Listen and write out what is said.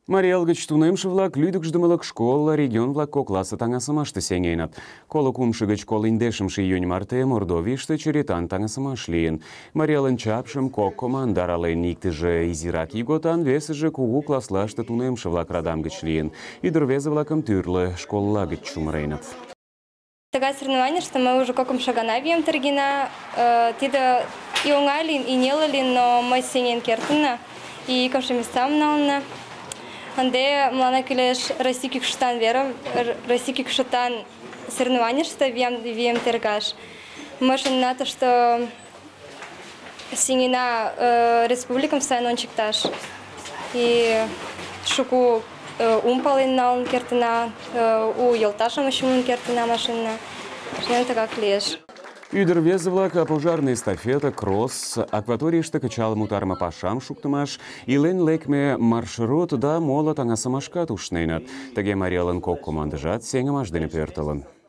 Мариалгыч тунемшывлак лӱдыкшдымылык школ регион-влак кокласе таҥасымаште сеҥеныт. Коло кумшо гыч коло индешымше июнь марте Мордовийыште черетан таҥасымаш лийын. Мариалын чапшым кок команда арален, иктыже изирак ийготан, весыже кугу класслаште тунемше-влак радам гыч лийын. Ӱдыр-рвезе-влакым тӱрлӧ школла гыч чумыреныт. Такое соревнование, что мы уже кокымшо гана вием тергена. Тиде и оҥай лийын, и неле лийын, но мы сеҥен кертына, и икымше местам налына. Ынде мыланна кӱлеш Россий кӱкшытан верым, Россий кӱкшытан соревнованийыште вием тергаш. Мы шонена, что сеҥена республикым сайын ончыкташ. И шуко пален налын кертына, у йолташым муын кертына машина. Шонем, тыгак лиеш. Ӱдыр-рвезе-влак пожарный эстафета, кросс, акваторийыште кычалым утарыме пашам шуктымаш, илен лекме маршрут да моло таҥасымашкат ушненыт. Тыге Мариалын кок командыжат сеҥымаш дене пӧртылын.